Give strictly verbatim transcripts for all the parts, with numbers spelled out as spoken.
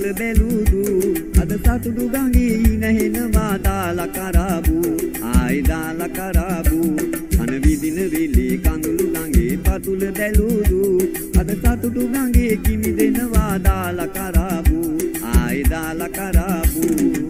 බැලුදු අද සතුටු ගඟේ නැහෙනවා දාලා කරාබු ආයි දාලා කරාබු අන විදින විලි කඳුළු ළඟේ පතුල බැලුදු අද සතුටු ගඟේ කිමි දෙනවා දාලා කරාබු ආයි දාලා කරාබු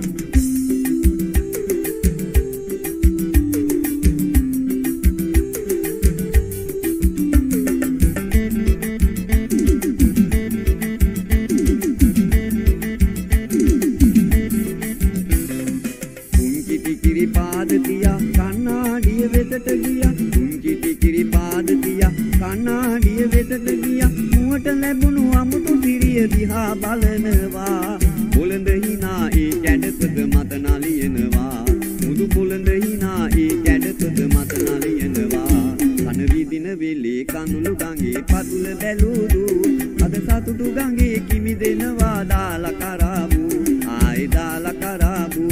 කන්නාඩිය වෙතට ගියා කුංචි ටිකිරි පාද තියා කන්නාඩිය වෙතට ගියා මුවට ලැබුණු අමුතු සිරිය දිහා බලනවා බොළඳ හිනා ඒ කැඩපත මත නලියනවා මුදු බොළඳ හිනා ඒ කැඩපත මත නලියනවා කන විදින වෙලේ කඳුළු ගඟේ පතුල බැලුදු අද සතුටු ගඟේ කිමි දෙනවා දාලා කරාබු ආයි දාලා කරාබු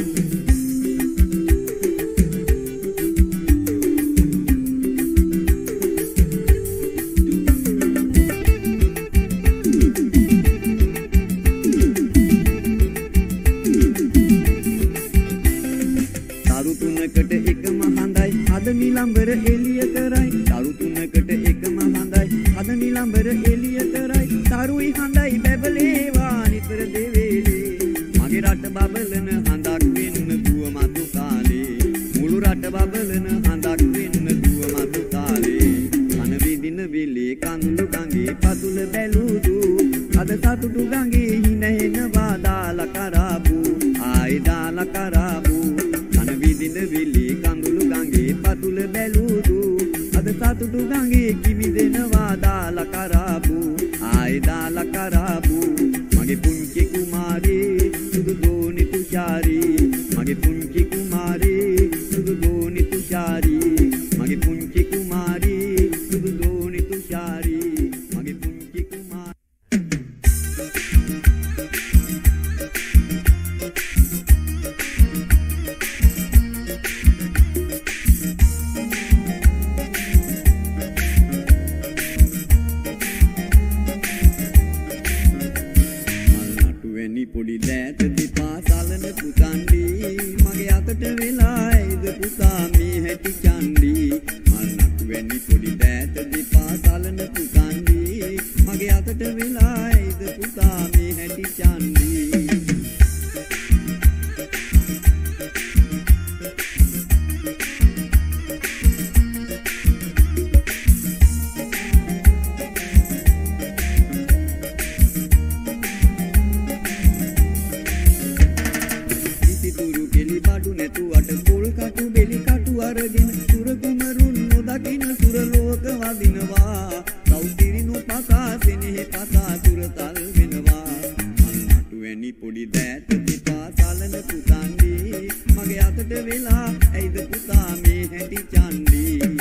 නිලම්බර එළිය කරයි තරු තුනකට එකම හඳයි අද නිලම්බර එළිය කරයි තරුයි හඳයි බැබලේවා නිතර දෙවේලේ මගේ රට බබලන හඳක් වෙන්න දුව මතු කාලේ මුළු රට බබලන හඳක් වෙන්න දුව මතු කාලේ අන විදින විලේ කඳුළු ගඟේ පතුල බැලුදු අද සතුටු ගඟේ හිනහෙනවා දාලා කරාබු ආයි දාලා කරාබු අන විදින විලේ කඳුළු ගඟේ පතුල බැලුදු අද සතුටු ගඟේ කිමි දෙනවා දාලා කරාබු ආයි දාලා කරාබු මගේ පුංචි කුමාරී සුදු දෝනි තුෂාරී මගේ පුංචි කුමාරී සුදු දෝනි තුෂාරී මගේ පුංචි කුමාරී සුදු දෝනි තුෂාරී මගේ පුංචි කුමාරී පොඩි දෑත දිපා සලන පුතන්ඩි මගේ අතට වෙලා ඇයිද පුතා මේ හැටි චන්ඩි මල් නටු වැනි පොඩි දෑත දිපා සලන පුතන්ඩි මගේ අතට වෙලා ඇයිද පුතා මේ හැටි චන්ඩි නැතුවට පොල් කටු බෙලි කටු අරගෙන සුර කුමරුන් නොදකින සුර ලෝක වදිනවා සෞතිරි නොපකා සෙනෙහි පසා සුරතල් වෙනවා මල් නටු වැනි පොඩි දෑත දිපා සලන පුතන්ඩි මගේ අතට වෙලා ඇයිද පුතා මේ හැටි චන්ඩි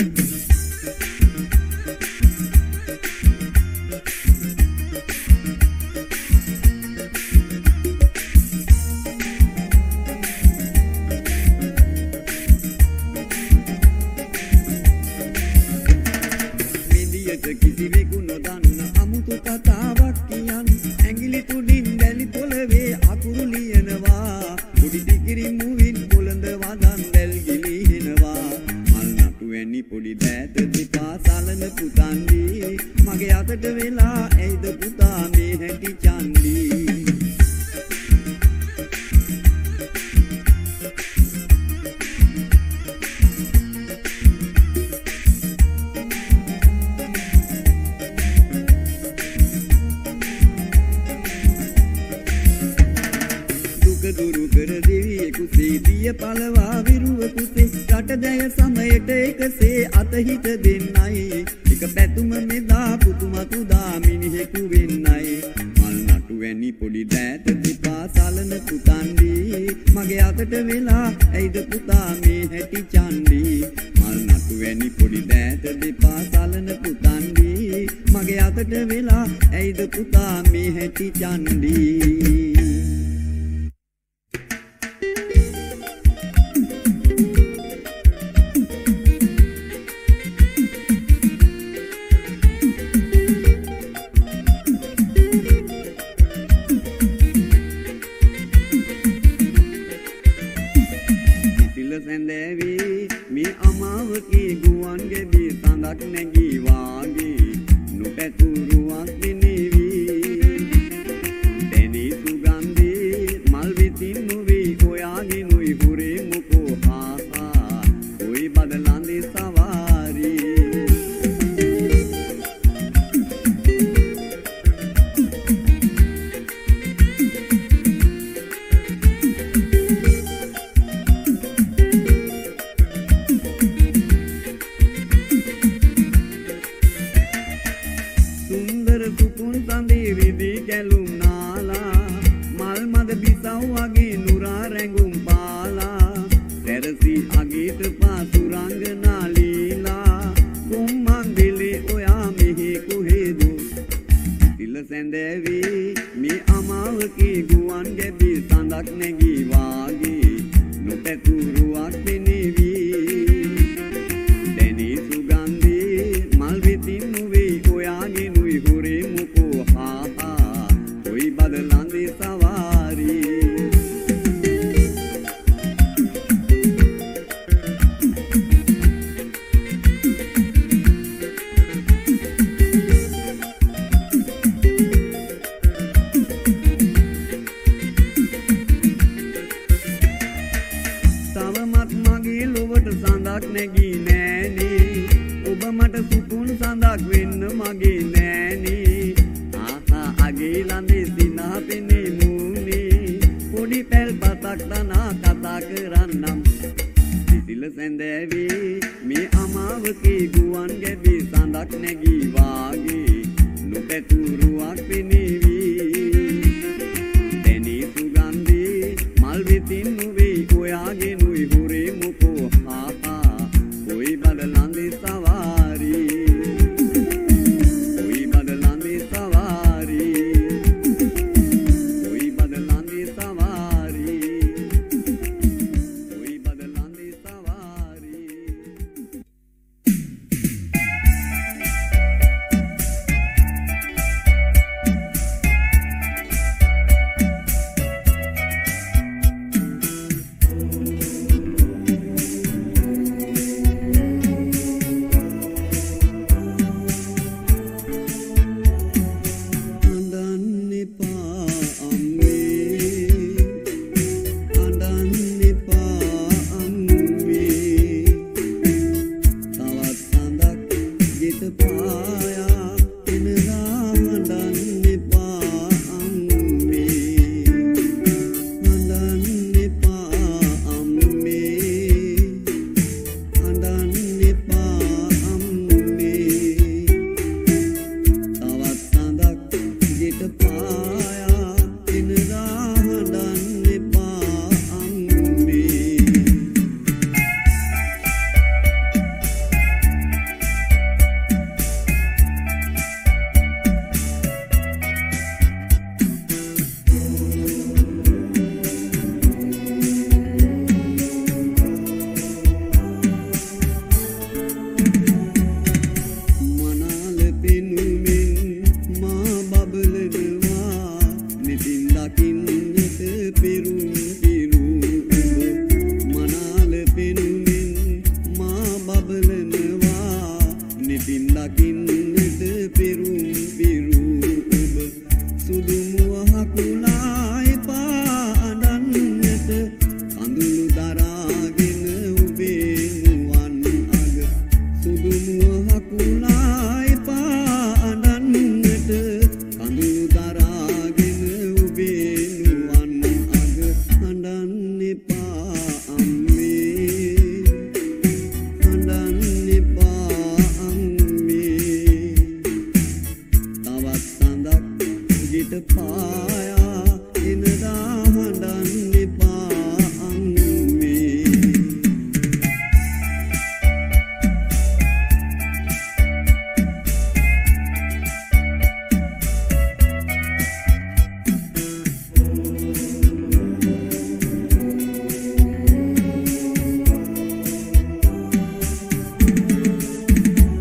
කිසිවෙකු නොදන්න අමුතු කතාවක් කියන් ඇඟිලි තුඩින් දැලි පොළවේ අකුරු ලියනවා පොඩි ටිකිරි මුවින් පොළඳ වදන් දැල් ගිලිහෙනවා මල් නටු වැනි පොඩි දෑත දිපා සලන පුතන්ඩි මගේ අතට වෙලා ඇයිද පුතා මේ හැටි චන්ඩි දුරු කර දෙවියෙකුසේ දිය පළවා විරුවකුසේ රට දැය සමයට එකසේ අතහිත දෙන්නයි එක පැතුම මෙදා පුතුමතු දා මිනිහෙකු වෙන්නයි මල් නටු වැනි පොඩි දෑත දිපා සලන පුතන්ඩි මගේ අතට වෙලා ඇයිද පුතා මේ හැටි චන්ඩි මල් නටු වැනි පොඩි දෑත දිපා සලන පුතන්ඩි මගේ අතට වෙලා ඇයිද පුතා මේ හැටි චන්ඩි සැඳෑවි මේ අමාවකී ගුවන් ගෙවි සඳක් නැගී වාගේ නොපැතුරුවක් දිනෙවි දැනි සුගන්ධේ මල් විතින් නොවේ ඔයාගේ නොයි හුරේ මුකෝ හා හා ඔයි බදලන්දේ සවාරි ගැලුම් නාලා මල් මද බිසව් වගේ නුරා රැඟුම් පාලා සැරසි අගීත පාසු රංගනා ලීලා කුම්මන් දිලේ ඔයා මෙහි කුහෙද සිල සැඳෑවි මේ අමාවකී ගුවන් ගැබි සඳක් නැගී වාගේ නොපැතුරුවක් පෙනෙවි දැනි සුගන්ධේ මල් විතින් නොවේ ඔයාගේ නුයි හොරේ මුකෝ හා හා ඔයි බදලන්දේ සවාරි තවමත් මගේ ලොවට සඳක් නැගී නෑනේ ඔබ මට සුකුන් සඳක් වෙන්න මගේ නෑනේ ආහා අගේ ලඳේ සිනහ පෙනේ මූනේ පොඩි පැල් පතක් දනා කතා කරන්නම් සිසිල සැඳෑවි මේ අමාවකී ගුවන් ගැබි සඳක් නැගී වාගේ නොපැතුරුවක් පෙනෙවි දැනි සුගන්ධේ මල් විතින් නොවේ ඔයාගේ නුයි හුරේ මුකෝ හා හා ඔයි බදලන්දේ සවාරි ඔයි බදලන්දේ සවාරි ඔයි බදලන්දේ සවාරි ඔයි බදලන්දේ සවාරි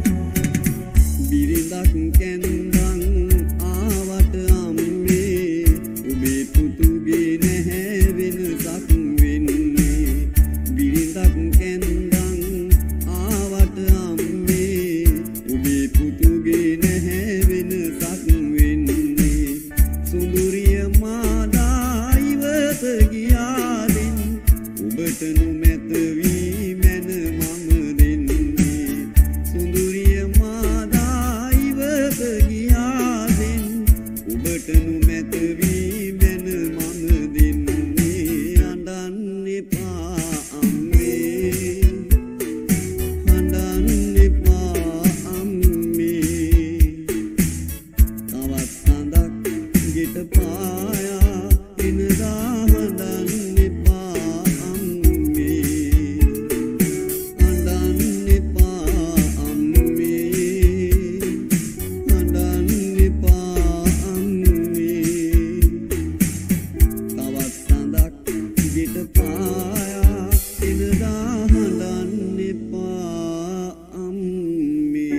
Birindak kendang awat amme ඔබට නොමැත වී මැන මම දෙන්නේ සුඳුරිය මාදා ඉවත ගියාදෙන් ඔබට නොමැත වී මැන මම දෙන්නේ අඬන්න එපා අම්මේ අඬන්න එපා අම්මේ තවත් සඳක් ගෙට පායා එනදා හඬන්න එපා අම්මේ අඬන්න එපා අම්මේ අඬන්න එපා අම්මේ තවත් සඳක් ගෙට පායා එනදා හඬන්න එපා අම්මේ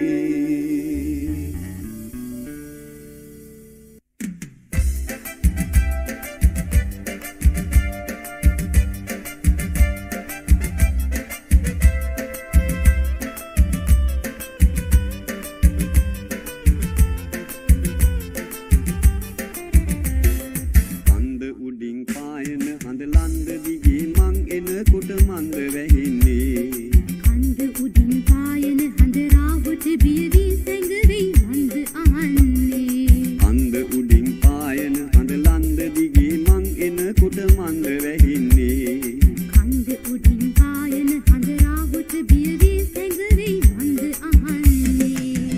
අන්ද උඩින් පායන හඳ ලන්ද දිගේ මං එනකොට මන්ද වැහින්නේ කන්ද උඩින් පායන හඳ රාහුට බියවි සැඟවි මන්ද අහන්නේ අන්ද උඩින් පායන හඳ ලන්ද දිගේ මං එනකොට මන්ද වැහින්නේ කන්ද උඩින් පායන හඳ රාහුට බියවි සැඟවි මන්ද අහන්නේ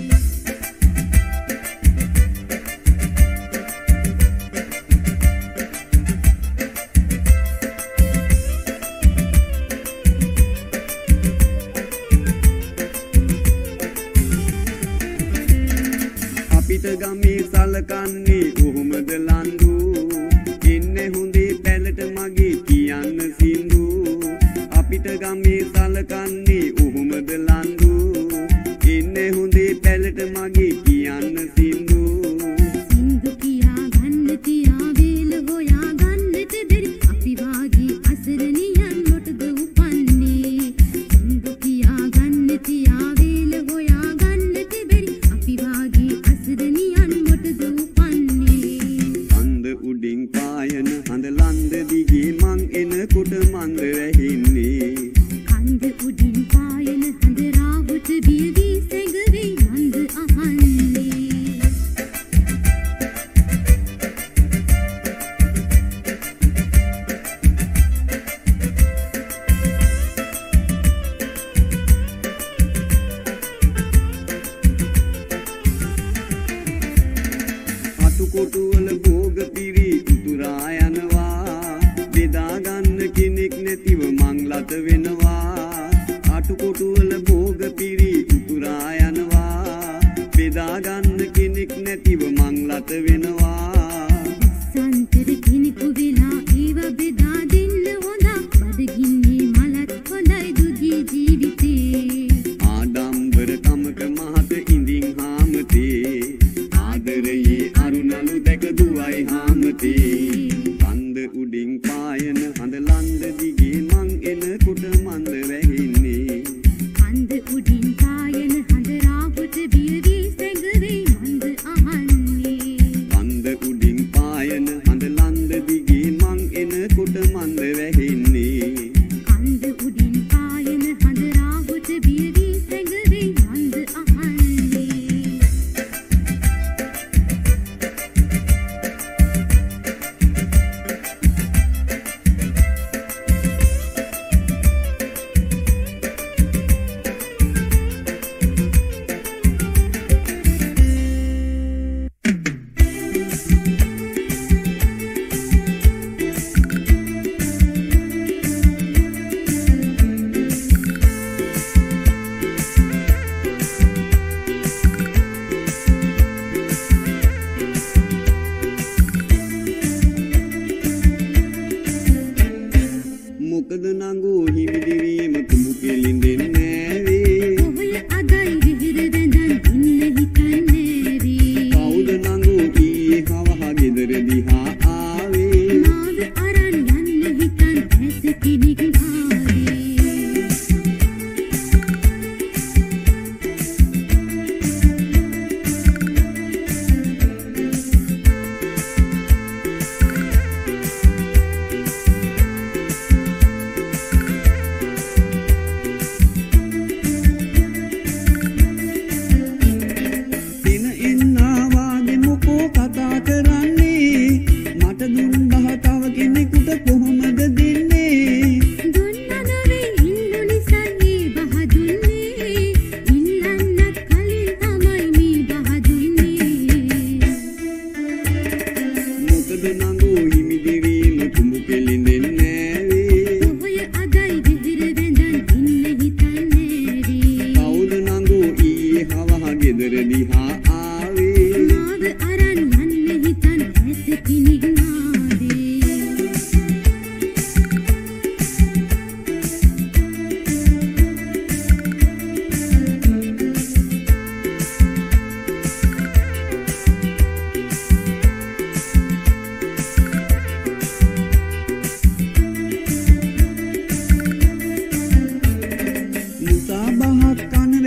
අපිට ගමේ සලකන්නේ කොහොමද ලන්දු ඉන්නේ හොඳේ පැලට මගේ කියන්න සින්දු අපිට ගමේ සලකන්නේ කොහොමද ලන්දු ඉන්නේ හොඳේ පැලට මගේ කියන්න සින්දු සින්දු කියා ගන්න තියා වේල හොයා ගන්නට බැරි අපි වාගේ අසරණියන් මොටද උපන්නේ සින්දු කියා ගන්න තියා වේල හොයා ගන්නට බැරි අපි වාගේ අසරණියන් මොටද උපන්නේ අන්ද උඩින් පායන හඳ ලන්ද දිගේ මං එනකොට මන්ද වැහින්නේ කන්ද උඩින් පායන හඳ රාහුට බියවි සැඟවි මන්ද අහන්නේ අතුකොටුවල භෝග පිරි උතුරා යනවා බෙදා ගන්න කෙනෙක් නැතිව මං ලත වෙනවා අතුකොටුවල භෝග පිරි උතුරා යනවා බෙදා ගන්න කෙනෙක් නැතිව මං ලත වෙනවා සන්තර කෙනෙකු වෙලා ඒව බෙදා දෙන්න හොඳා බඩගින්නේ මලත් හොඳයි දුගී ජීවිතේ ආඩම්බර කමක මහත ඉඳින් හාමතේ ආදරයේ අරුණලු දැක දුවයි හාමතේ කන්ද උඩින් පායන හඳ ලන්ද දිගේ මං එනකොට මන්ද වැහින්නේ කන්ද උඩින් පායන හඳ රාහුට බියවි සැඟවි මන්ද අහන්නේ කන්ද උඩින් පායන හඳ ලන්ද දිගේ මං එනකොට මන්ද වැහින්නේ කන්ද උඩින් පායන හඳ රාහුට බියවි සැඟවි මන්ද අහන්නේ මොකද නංගෝ හිමිදිවීම කුඹු කෙලින්දෙන්නේ නෑවේ ඔහොය අදයි විහිර වැඳන් ඉන්න හිතන්නේ වී කවුද නංගෝ ඊයේ කවහ ගෙදර දිහා ආවේ මාව අරන් යන්න හිතන් ඇස කෙනෙක් ආවේ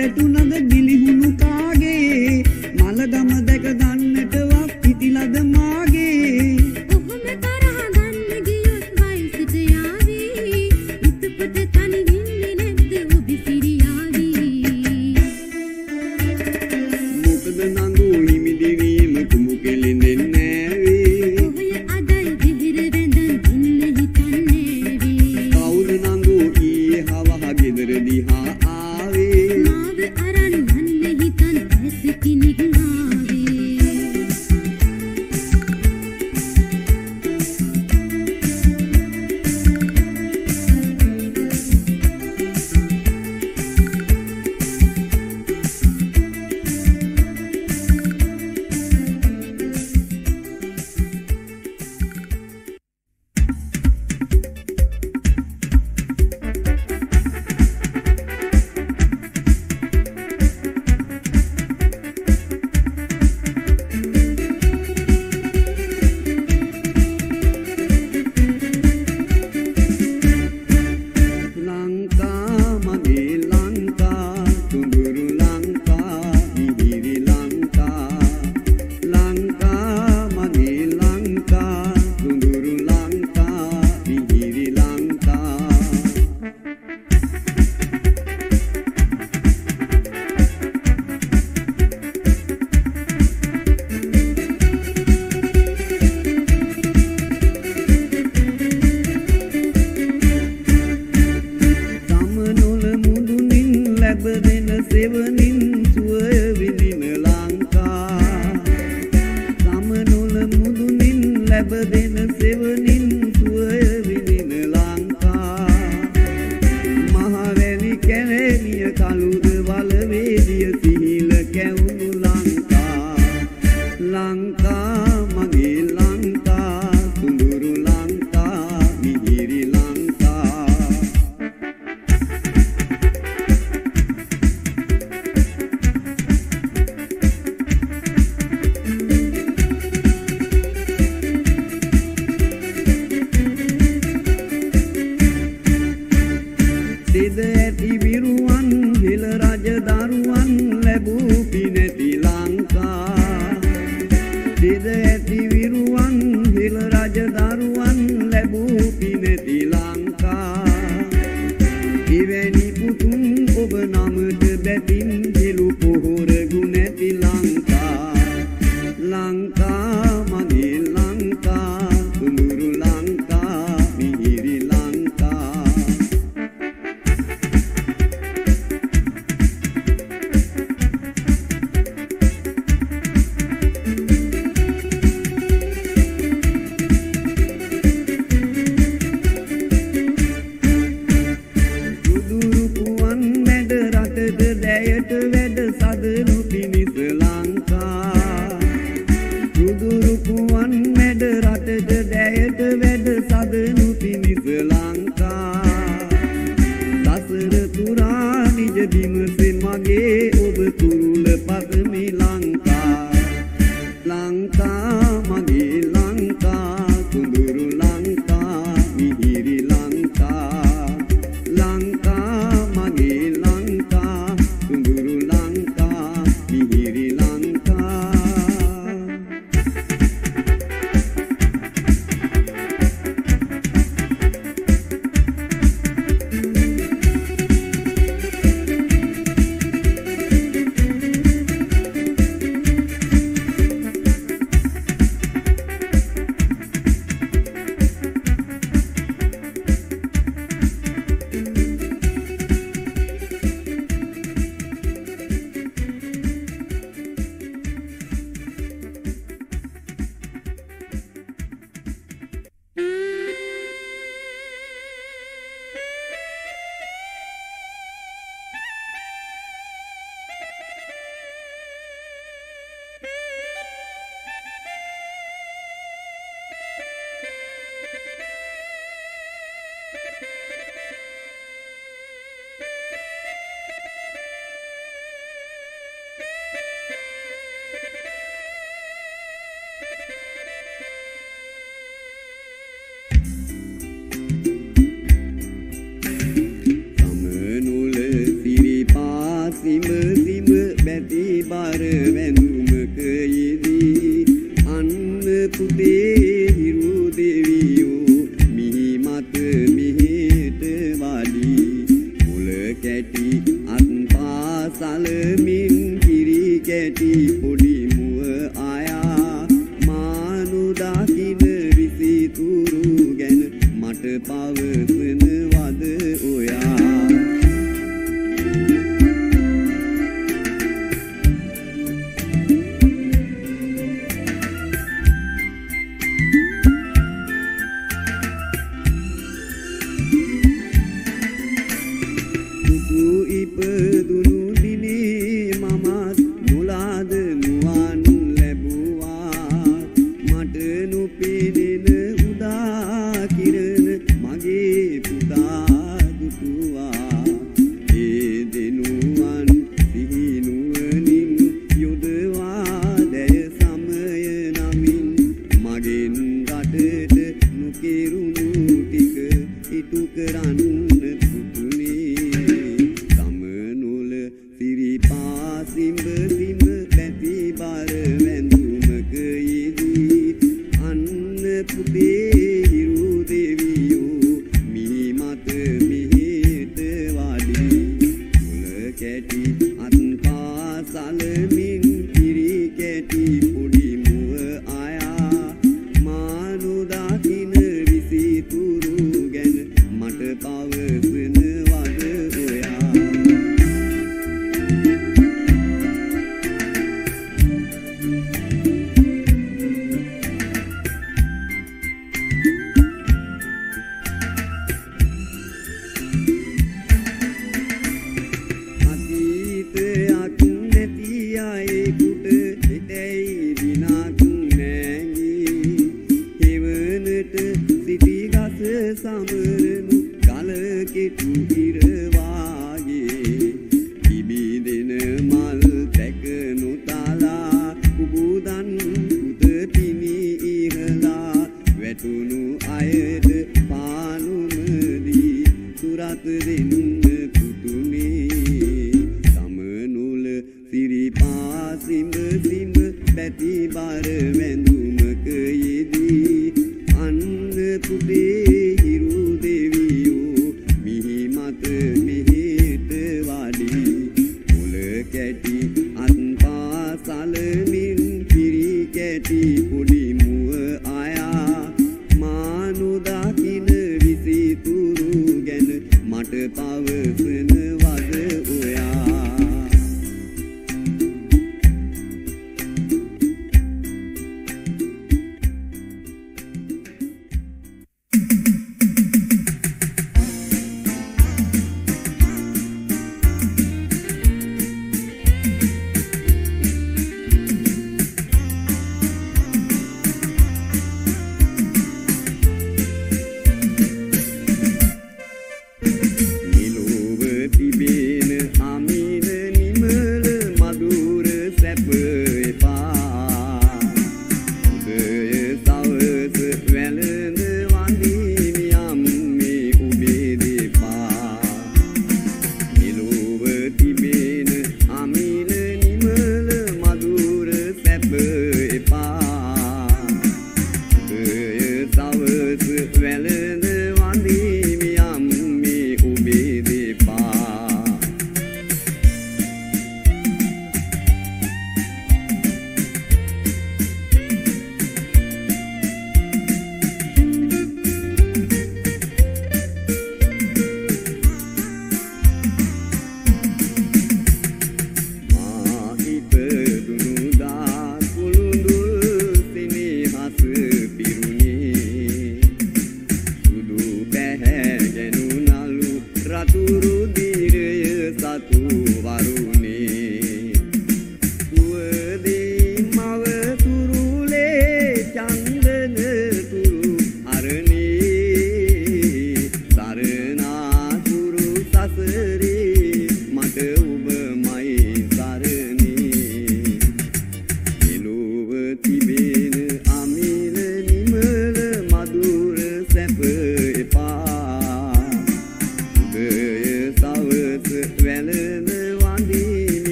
වැටුණද ගිලිහුණු කාගේ මලගම දැක ගන්නටවත් පිටිලද මාගේ ඔහොම තරහ ගන්න ගියොත් වයසට යාවි උතුපත තනි වෙන්නේ නැද්ද ඔබ සිරියාවි මොකද නංගෝ හිමි දෙවීම කුඹු කෙලින්නේ නෑවේ ඔහය අදයි දෙහිර වැඳන් ඉන්න හිතන්නේ වේ කවුද නංගෝ ඊයේ හවහ ගෙදර දිහා ආවේ මාව අරන් යන්න හිතන් ඇස කිනික් ආවේ වැඳුමක යෙදී අන්න පුතේ හිරු දෙවියෝ මිහි මත මිහිට වඩි මුල කැටි අත් පාසලමින් කිරි කැටි පොඩි මුව ආයා මානු දකින විසිතුරු ගැන මට පවසනවද ඔයා ඉපදුණු දිනේ මමත් මුලාද නුවන් ලැබුවා මට නොපෙනෙන උදා කිරණ මගේ පුතා දුටුවා ඒ දෙනුවන් සිහිනුවනින් යොදවා දැය සමය නමින් මගෙන් රටට නොකෙරුණු ටික ඉටු කරන්න සිම්බ සිම්බ පැති බර වැඳුමක යෙදී අන්න පුතේ හිරු දෙවියෝ මිහි මත මිහිට වඩි මුල කැටි අත් පාසලමින් කිරි කැටි පොඩි මුව ආයා මානු දකින විසිතුරු ගැන මට පවසනවද ඔයා සමරනු කලකෙටු ඉරවාගේ ඉබිදෙන මල් තැකනු තාලා කුබුදන් පුත පිණි ඉහලා වැටුණු අයට පානුමදී සුරත් දෙන්න පුතුනේ සමනුල සිරිපා සිඹ සිඹ පැති බර වැඳුමක යෙදී අන්න පුතේ හිරු දෙවියෝ මිහි මත මිහිට වඩි මුල කැටි අත් පාසලමින් කිරි කැටි පොඩි මුව ආයා මානු දකින විසිතුරු ගැන මට පවසනවද ඔයා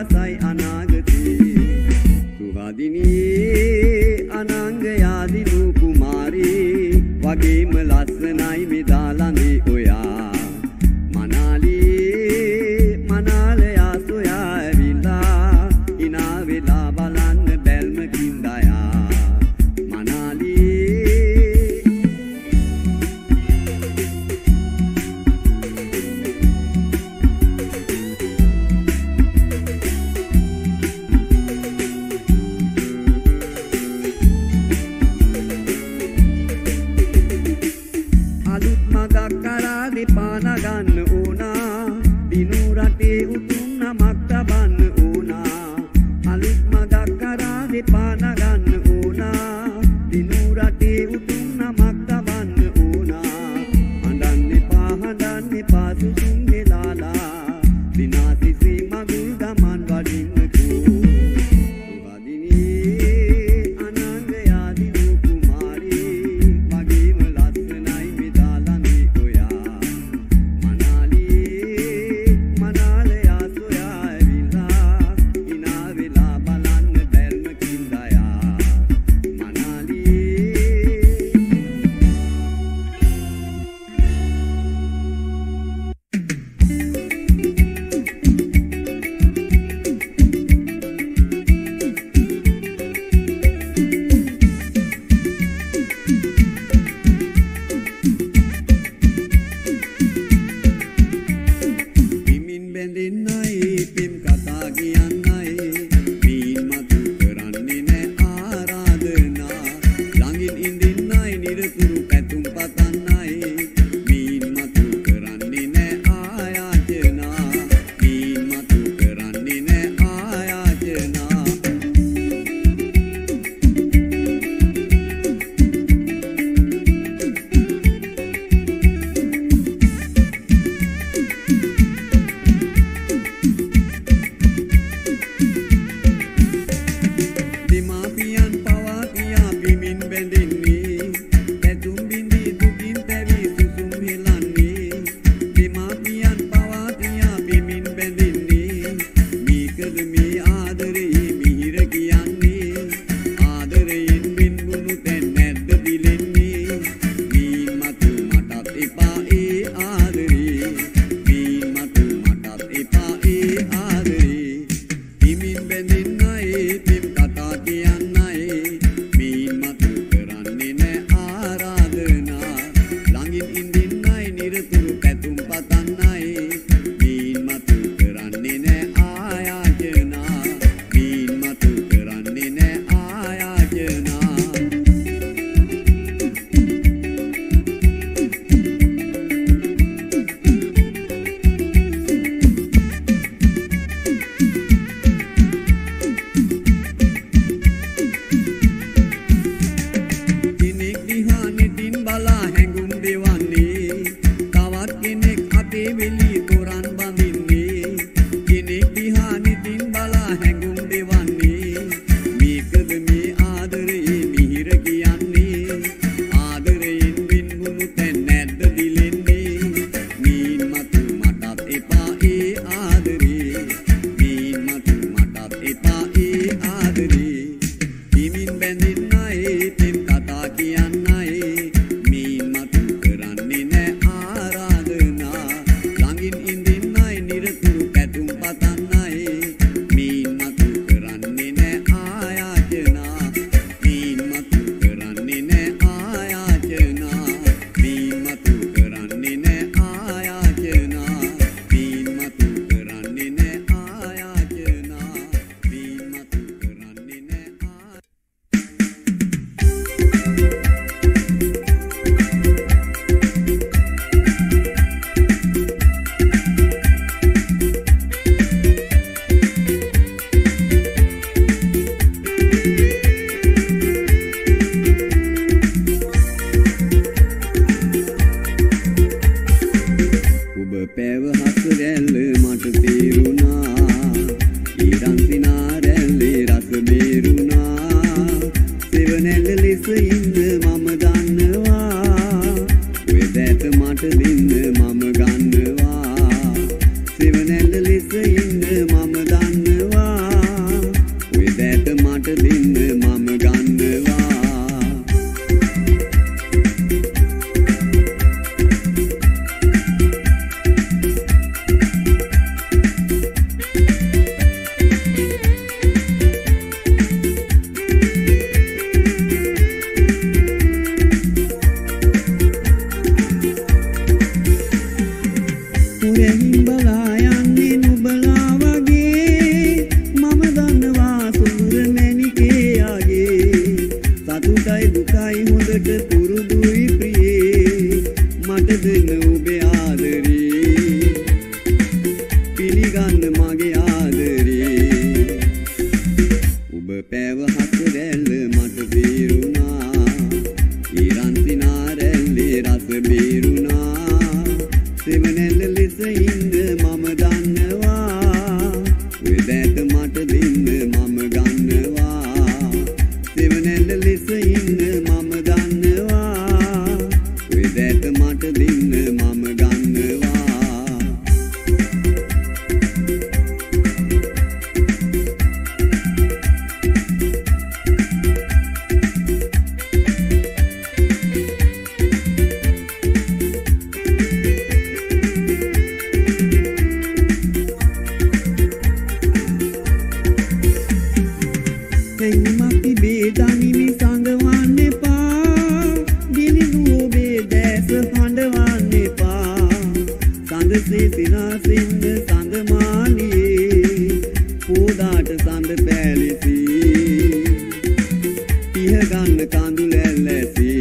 ආසයි අනාගතේ සුවදිනියේ අනංගයාදිනු කුමාරී වගේම ලස්සනයි මෙදාලඳේ ඔයා මනාලියේ මනාලයා සොයා ඇවිල්ලා ඉනා වෙලා බලන්න බැල්මකින් දයා මනාලියේ අලුත් මගක් කරා දෙපාන ගන්න ඕනා දිනු රටේ උතුම් නමක් තබන්න ඕනා අලුත් මගක් කරා දෙපාන ගන්න ඕනා දිනු රටේ උතුම් නමක් තබන්න ඕනා හඬන්න එපා හඬන්න එපා සුසුම් වෙලාලා දිනාසිසේ මගුල් ගමන් වඩින්නකෝ සුවදිනියේ අනංගයාදිනු කුමාරී වගේම ලස්සනයි මෙදාලඳේ ඔයා මනාලියේ මනාලයා සොයා ඇවිල්ලා ඉනා වෙලා බලන්න බැල්මකින් දයා මනාලියේ පිමින් බැඳෙන්නයි පෙම් කතා කියන්නයි මීන් මතු කරන්නේ නෑ ආරාධනා ළඟින් ඉඳින්නයි නිරතුරු පැතුම් පතන්නයි මීන් මතු කරන්නේ නෑ ආයාචනා මීන් මතු කරන්නේ නෑ ආයාචනා දෙමාපියන් පවා කියා පිමින් බැඳෙන්නේ පැතුම් බිඳී දුකින් පැවී සුසුම් හෙලන්නේ දෙමාපියන් පවා කියා පිමින් බැඳෙන්නේ මේකද මේ ආදරේ මිහිර කියන්නේ ආදරයෙන් බින්බුණු තැන් නැද්ද දිලෙන්නේ මීන් මතු මටත් එපා ඒ ආදරේ මීන් මතු මටත් එපා ඒ ආදරේ පිමින් බැඳෙන්නයි පෙම් කතා කියන්නයි මීන් මතු කරන්නේ නෑ ආරාධනා ළඟින් ඉඳින්නයි නිරතුරු පැතුම් පතන්නයි මීන් මතු කරන්නේ නෑ ආයාචනා මීන් මතු කරන්නේ නෑ ආයාචනා බැලිසි පිහ ගන්න කඳුලැල්ලැසි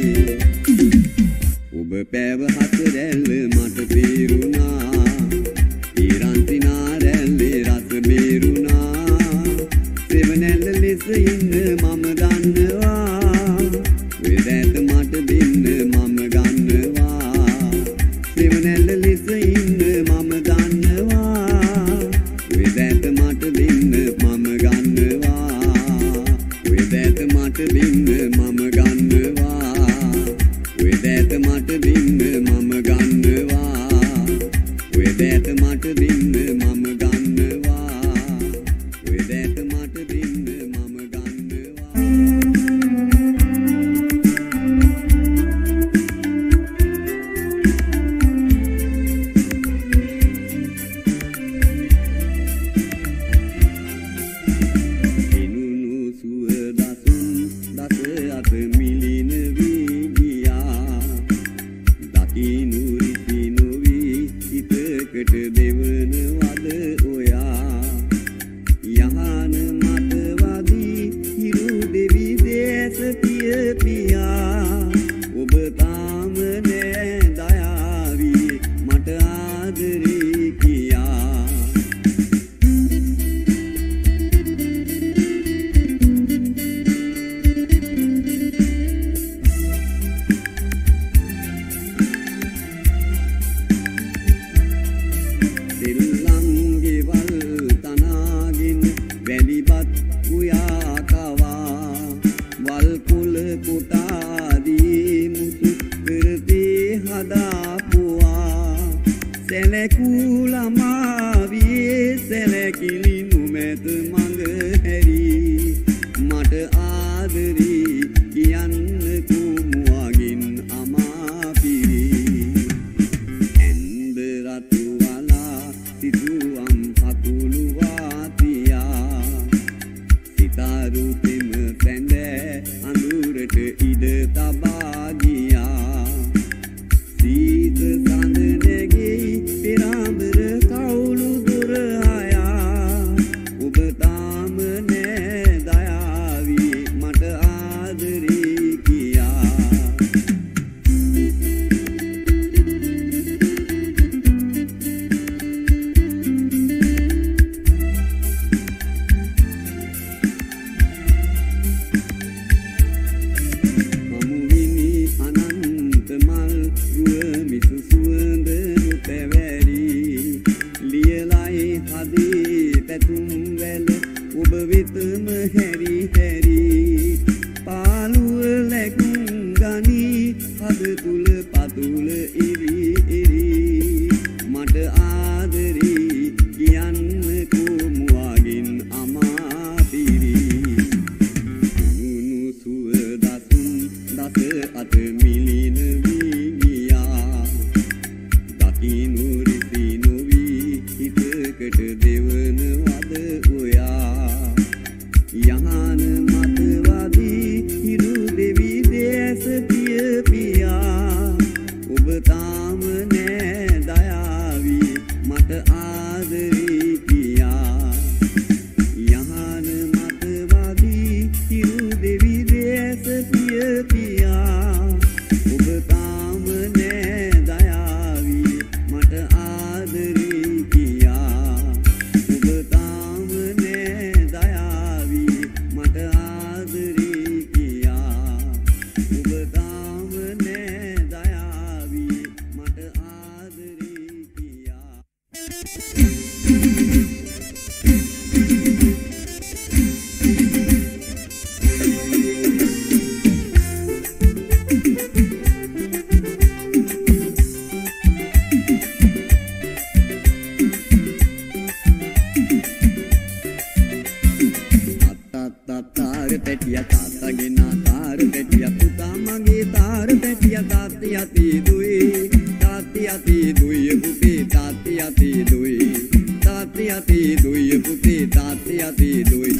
ඔබ පැව හතරැල්ල මට පේරුණා ඊරන්තිනා රැල්ලේ රස බේරුණා සෙවනැල්ල ලෙස ඉන්න මම දන්නවා ඔය දැත මට දෙන්න මම ගන්නවා සෙවනැල්ල ලෙස ඉන්න මම දන්නවා ඔය දැත මට දෙන්න මම ගන්නවා ඔය දැත මට දෙන්න මම ගන්නවා ඔය දැත මට දෙන්න මම ගන්නවා ඔය දැත මට දෙන්න මම ගන්නවා ඔය දැත මට දෙන්න මම ගන්නවා දිනුනු සුවදසුන් දස අත මිලින වී ගියා දකිනු රිසි නොවි හිතකට දෙවන වද ඔයා යහන මත වදී හිරු දෙවි දේශ පිය පියා ඔබ තාම නෑ දයාවි මට ආදරේ කියා දෙල්ලන්ගේ වල් තනාගෙන වැලිපත් උයා කවා වල් කුල කොටාදී මුතු පෙරදී හදාපුවා සැලකුලමාවියේ සැලකිලි නුමැත මඟ හැරි මට ආදරී කියන්න කුමුවගින් අමාපිරි ඇන්ද රතු වලා සිතුවම් හකුළුවා තියා සිතාරු පෙම පැඳ අඳුරට ඉඩ තබා ගියා සීත සඳ නැගෙයි පෙරාඹර කවුළු දොර ආයා ඔබ තාම නෑ දයාවි මට ආදරේ කියා මමුවිනි අනන්ත මල් රුව මිසු සුවඳ නොපැවැරි ලියලයි හදේ පැතුම් වැල ඔබ වෙතම හැරි හැරි පාළුව ලැකුම් ගනී හද තුල පතුල ඉරි ඉරි මට ආදරේ කියන්න කොමුවගින් අමාපිරි නුනු සුවදසුන් දස අත මිලින වී ගියා දකිනු රිසි නොවි හිතකට දෙවන වද ඔයා යහන මත වදී හිරු දෙවි දේශ පිය පියා ඔබ තාම නෑ දයාවි මට ආදරේ කියා යහන මත වදී හිරු දෙවි දේශ පිය පියා ඔබ තාම නෑ දයාවි මට ආදරේ කියා ඔබ තාම නෑ දයාවි මට ආදරේ කියා ඔබ තාම නෑ දයාවි මට ආදරේ කියා තාර පැටිය තාත්තගෙන තාර පැටිය පුතා මගේ තාර පැටිය තාත්ති යති දුයි තාත්ති යති දුයි පුතේ තාත්ති යති දුයි තාත්ති යති දුයි පුතේ තාත්ති යති දුයි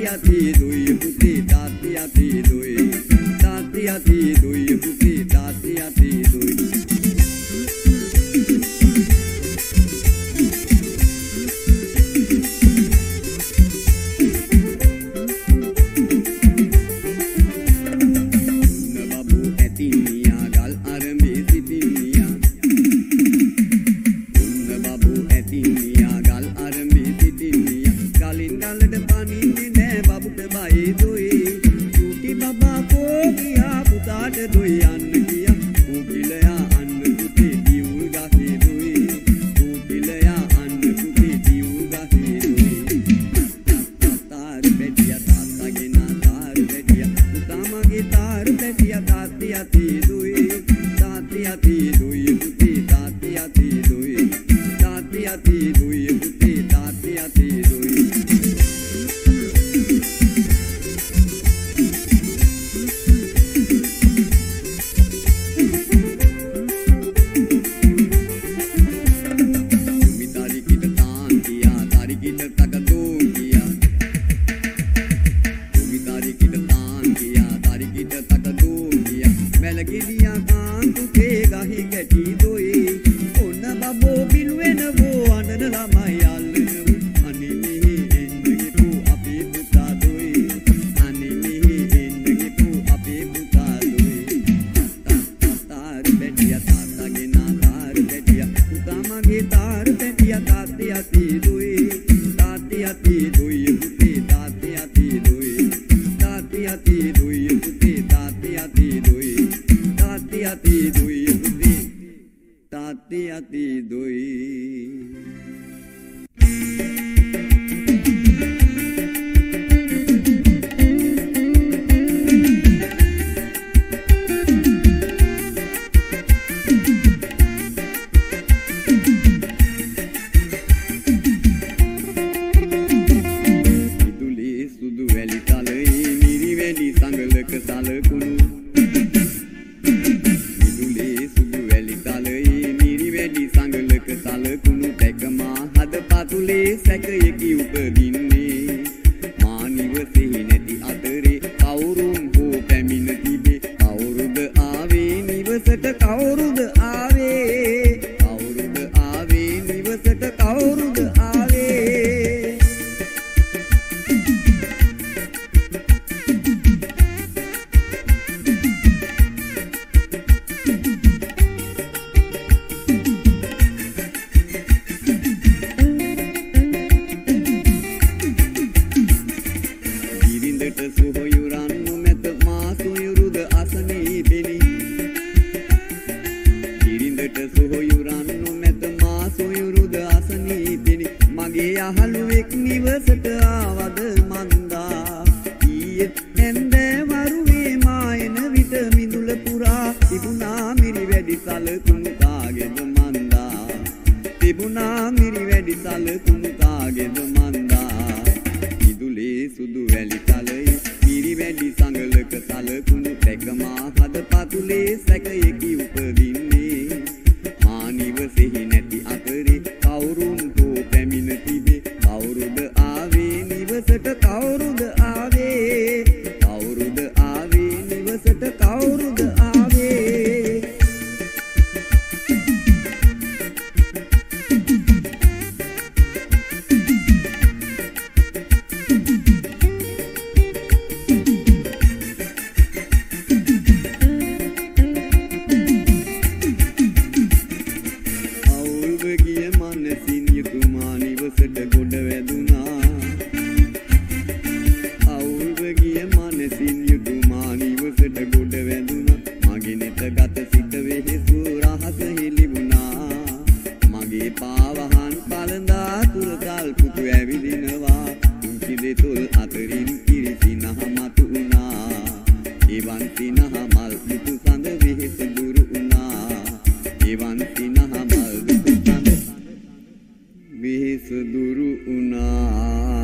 ati doi puti tati ati doi tati ati doi puti tati ati doi Suduru una